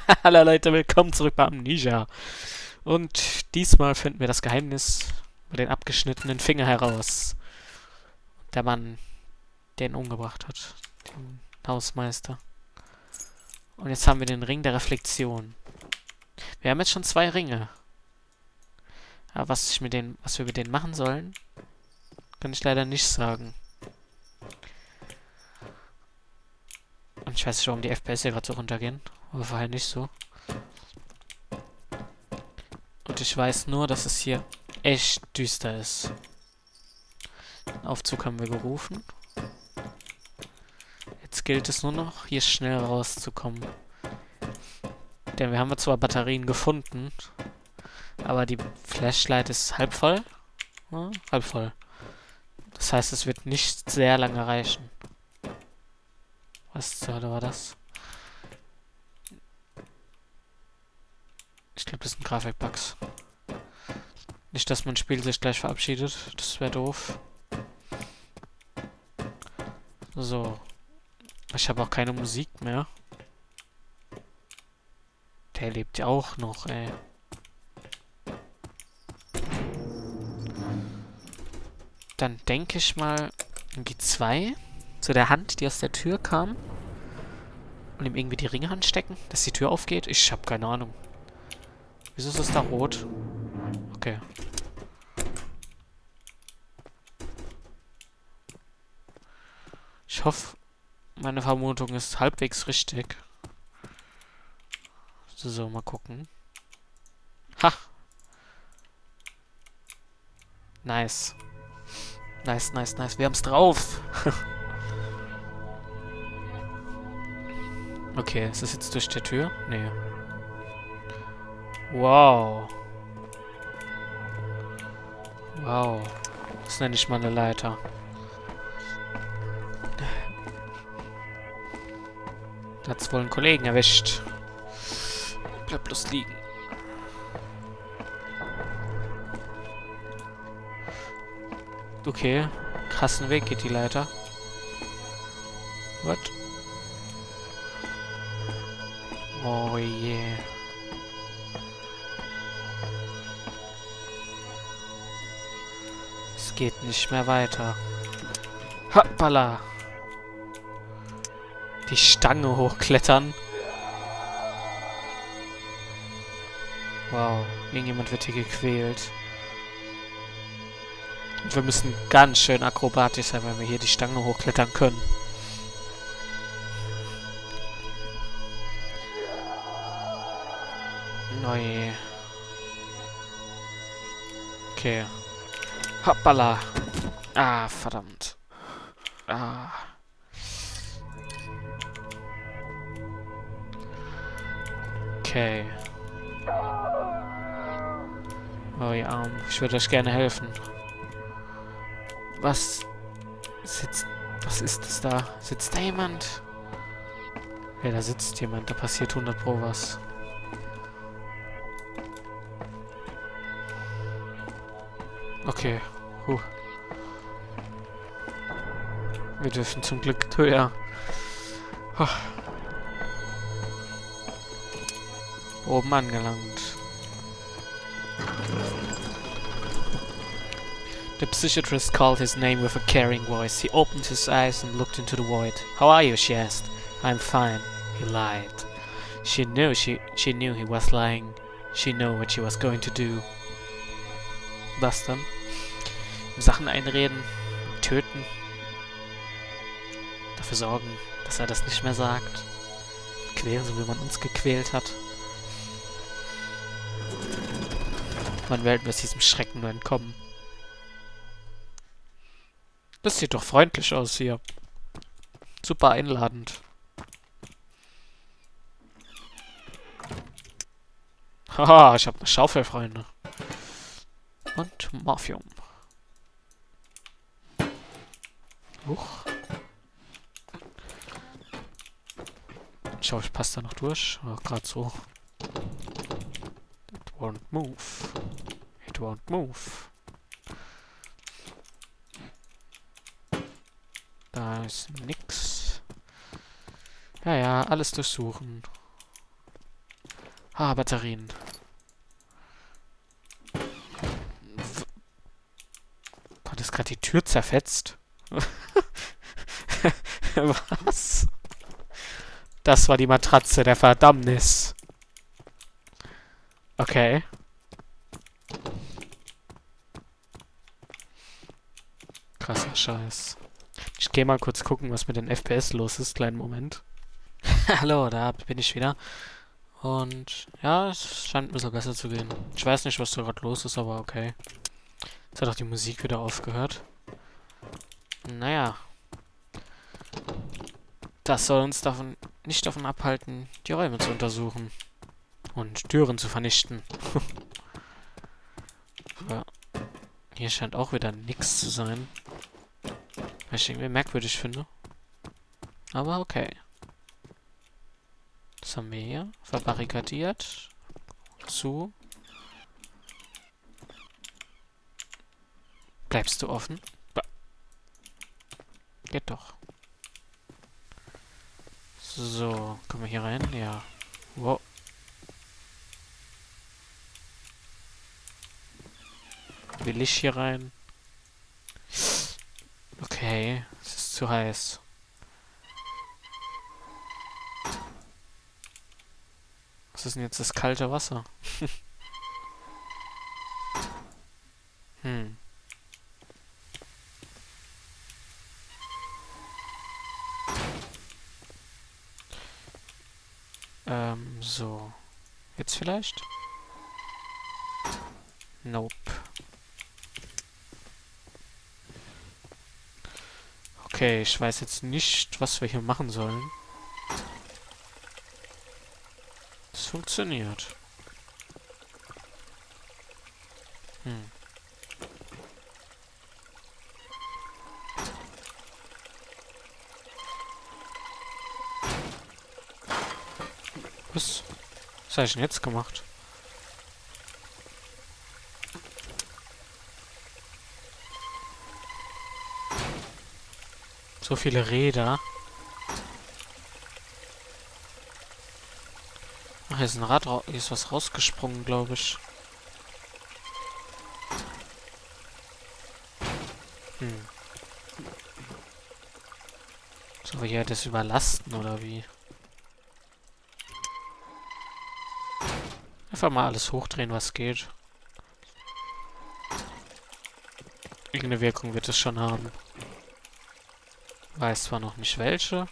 Hallo Leute, willkommen zurück bei Amnesia. Und diesmal finden wir das Geheimnis über den abgeschnittenen Finger heraus. Der Mann, der ihn umgebracht hat. Den Hausmeister. Und jetzt haben wir den Ring der Reflexion. Wir haben jetzt schon 2 Ringe. Aber was wir mit denen machen sollen, kann ich leider nicht sagen. Und ich weiß nicht, warum die FPS hier gerade so runtergehen. Aber vorher nicht so. Und ich weiß nur, dass es hier echt düster ist. Den Aufzug haben wir gerufen. Jetzt gilt es nur noch, hier schnell rauszukommen. Denn wir haben zwar Batterien gefunden, aber die Flashlight ist halb voll. Ja, halb voll. Das heißt, es wird nicht sehr lange reichen. Was zur Hölle war das? Ich glaube, das sind Grafikbugs. Nicht, dass mein Spiel sich gleich verabschiedet. Das wäre doof. So. Ich habe auch keine Musik mehr. Der lebt ja auch noch, ey. Dann denke ich mal in die 2 zu der Hand, die aus der Tür kam. Und ihm irgendwie die Ringe anstecken, dass die Tür aufgeht. Ich habe keine Ahnung. Wieso ist es da rot? Okay. Ich hoffe, meine Vermutung ist halbwegs richtig. So, mal gucken. Ha! Nice. Nice, nice, nice. Wir haben's drauf. Okay, ist das jetzt durch die Tür? Nee. Wow. Wow. Das nenne ich mal eine Leiter. Da hat's wohl einen Kollegen erwischt. Bleib bloß liegen. Okay. Krassen Weg geht die Leiter. What? Oh je. Es geht nicht mehr weiter. Hoppala. Die Stange hochklettern. Wow, irgendjemand wird hier gequält. Und wir müssen ganz schön akrobatisch sein, wenn wir hier die Stange hochklettern können. Oh je. Okay. Hoppala. Ah, verdammt. Ah. Okay. Oh, ihr Arm. Ich würde euch gerne helfen. Was sitzt... Was ist das da? Sitzt da jemand? Ja, da sitzt jemand. Da passiert 100 Pro was. Okay. Wir dürfen zum Glück höher. Oh. Oben angelangt. The psychiatrist called his name with a caring voice. He opened his eyes and looked into the void. How are you? She asked. I'm fine. He lied. She knew he was lying. She knew what she was going to do. Was dann? Sachen einreden, töten, dafür sorgen, dass er das nicht mehr sagt. Quälen, so wie man uns gequält hat. Wann werden wir aus diesem Schrecken nur entkommen? Das sieht doch freundlich aus hier. Super einladend. Haha, ich habe eine Schaufel, Freunde. Und Morphium. Huch. Ich hoffe, ich passe da noch durch. Oh, gerade so. It won't move. It won't move. Da ist nix. Ja, ja, alles durchsuchen. Ah, Batterien. Hat das gerade die Tür zerfetzt? Was? Das war die Matratze der Verdammnis. Okay. Krasser Scheiß. Ich gehe mal kurz gucken, was mit den FPS los ist. Kleinen Moment. Hallo, da bin ich wieder. Und ja, es scheint ein bisschen besser zu gehen. Ich weiß nicht, was da gerade los ist, aber okay. Jetzt hat auch die Musik wieder aufgehört. Naja. Das soll uns nicht davon abhalten, die Räume zu untersuchen. Und Türen zu vernichten. Aber hier scheint auch wieder nichts zu sein. Was ich irgendwie merkwürdig finde. Aber okay. Was haben wir hier? Verbarrikadiert. Zu. Bleibst du offen? Geht doch. So, kommen wir hier rein? Ja. Wow. Will ich hier rein? Okay, es ist zu heiß. Was ist denn jetzt das kalte Wasser? Hm. So. Jetzt vielleicht? Nope. Okay, ich weiß jetzt nicht, was wir hier machen sollen. Es funktioniert. Hm. Was habe ich denn jetzt gemacht? So viele Räder. Ach, hier ist ein Rad, hier ist was rausgesprungen, glaube ich. Hm. Sollen wir hier das überlasten, oder wie? Einfach mal alles hochdrehen, was geht. Irgendeine Wirkung wird es schon haben. Weiß zwar noch nicht welche.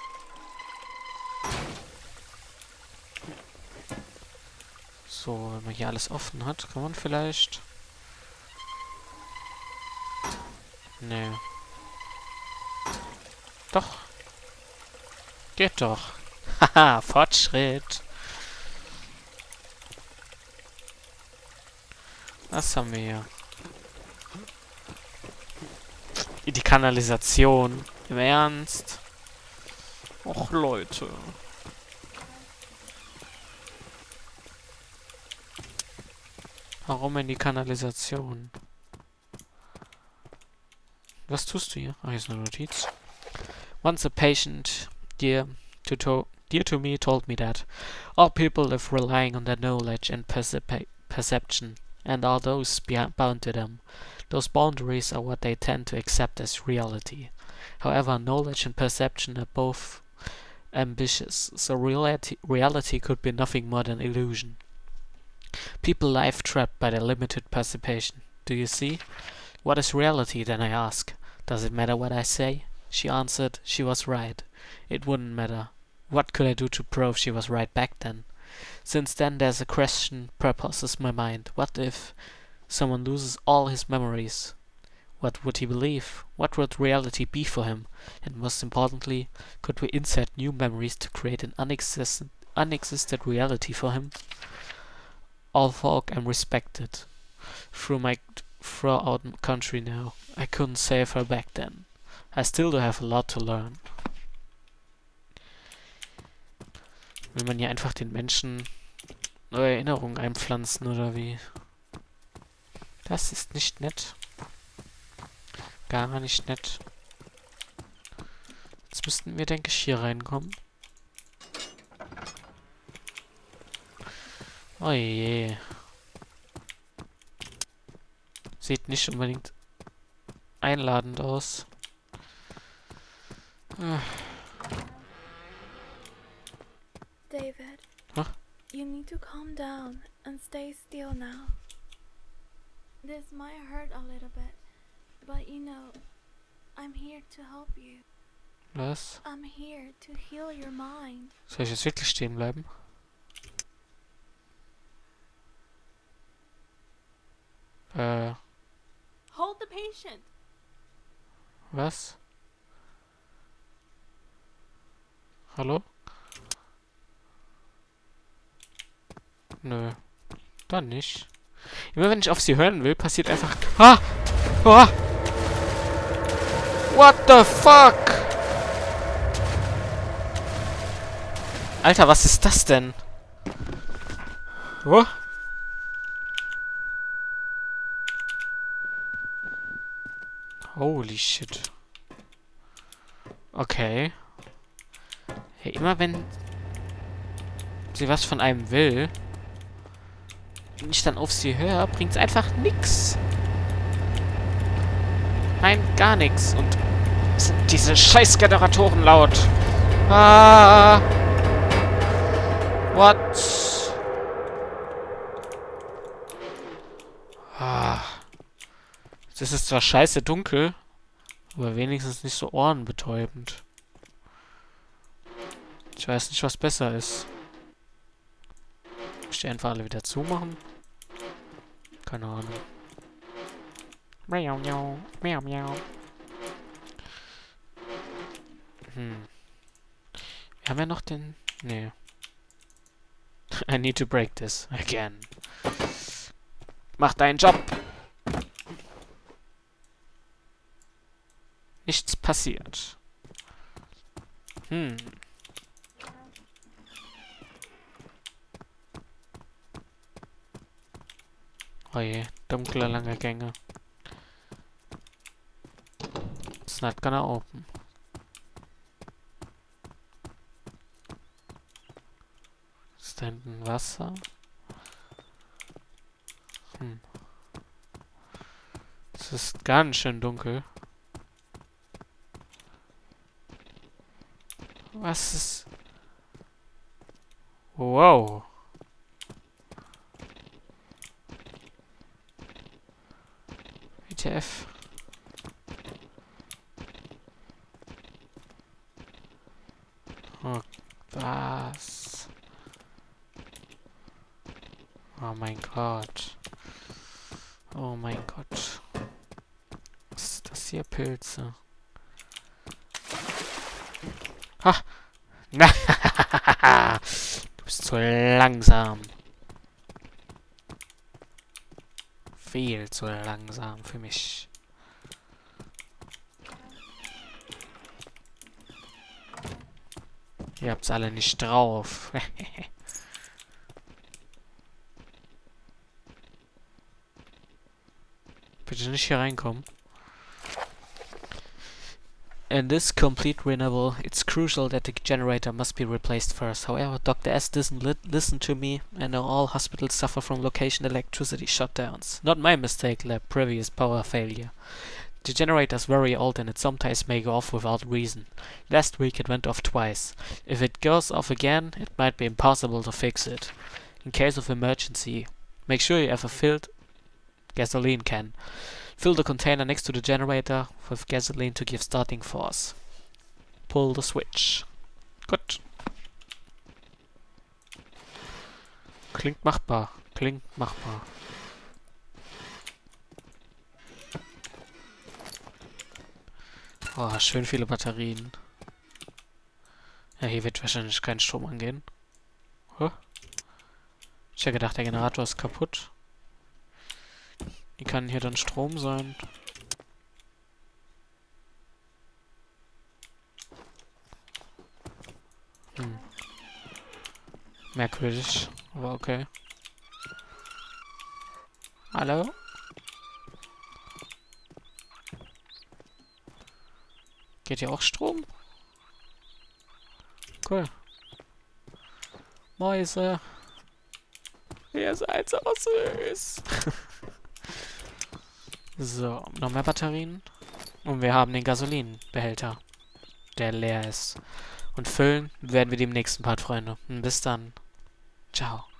So, wenn man hier alles offen hat, kann man vielleicht... Nee. Doch. Geht doch. Haha, Fortschritt. Was haben wir hier? Die Kanalisation. Im Ernst? Och, Leute. Warum in die Kanalisation? Was tust du hier? Ach, hier ist eine Notiz. Once a patient dear to me told me that all people live relying on their knowledge and perception, and are those bound to them. Those boundaries are what they tend to accept as reality. However, knowledge and perception are both ambitious, so reality could be nothing more than illusion. People live trapped by their limited perception. Do you see? What is reality, then, I ask? Does it matter what I say? She answered she was right. It wouldn't matter. What could I do to prove she was right back then? Since then there's a question perposes my mind. What if someone loses all his memories? What would he believe? What would reality be for him? And most importantly, could we insert new memories to create an unexistent reality for him? All folk am respected throughout country now. I couldn't save her back then. I still do have a lot to learn. Will man hier einfach den Menschen neue Erinnerungen einpflanzen, oder wie? Das ist nicht nett. Gar nicht nett. Jetzt müssten wir, denke ich, hier reinkommen. Oh je. Sieht nicht unbedingt einladend aus. David, Huh? you need to calm down and stay still now. This might hurt a little bit, but you know, I'm here to help you. Was? I'm here to heal your mind. Soll ich jetzt wirklich stehen bleiben? Hold the patient. Was? Hallo? Nö. Dann nicht. Immer wenn ich auf sie hören will, passiert einfach... Ah! Ah! What the fuck? Alter, was ist das denn? Oh? Holy shit. Okay. Hey, immer wenn sie was von einem will, und ich dann auf sie höre, bringt's einfach nix. Nein, gar nichts. Und sind diese scheiß Generatoren laut. Ah. What? Ah. Das ist zwar scheiße dunkel, aber wenigstens nicht so ohrenbetäubend. Ich weiß nicht, was besser ist. Muss ich die einfach alle wieder zumachen? Keine Ahnung. Miau, miau, miau, miau. Wir haben ja noch den... Nee. I need to break this again. Mach deinen Job! Nichts passiert. Oh je, dunkle, lange Gänge. It's not gonna open. Ist da hinten Wasser? Es ist ganz schön dunkel. Was ist... Wow. WTF. Oh, was? Oh mein Gott. Oh mein Gott. Was ist das hier? Pilze. Ha! Na, du bist zu langsam. Viel zu langsam für mich. Ihr habt's alle nicht drauf. Bitte nicht hier reinkommen. In this complete renewal, it's crucial that the generator must be replaced first. However, Dr. S doesn't listen to me, and now all hospitals suffer from location electricity shutdowns. Not my mistake, lab previous power failure. The generator is very old and it sometimes may go off without reason. Last week it went off twice. If it goes off again, it might be impossible to fix it. In case of emergency, make sure you have a filled gasoline can. Fill the container next to the generator with gasoline to give starting force. Pull the switch. Gut. Klingt machbar. Klingt machbar. Oh, schön viele Batterien. Ja, hier wird wahrscheinlich kein Strom angehen. Huh? Ich hätte gedacht, der Generator ist kaputt. Wie kann hier dann Strom sein? Merkwürdig, aber okay. Hallo? Geht hier auch Strom? Cool. Mäuse. Ihr seid so süß. So, noch mehr Batterien. Und wir haben den Gasolinbehälter, der leer ist. Und füllen werden wir dem nächsten Part, Freunde. Und bis dann. Ciao.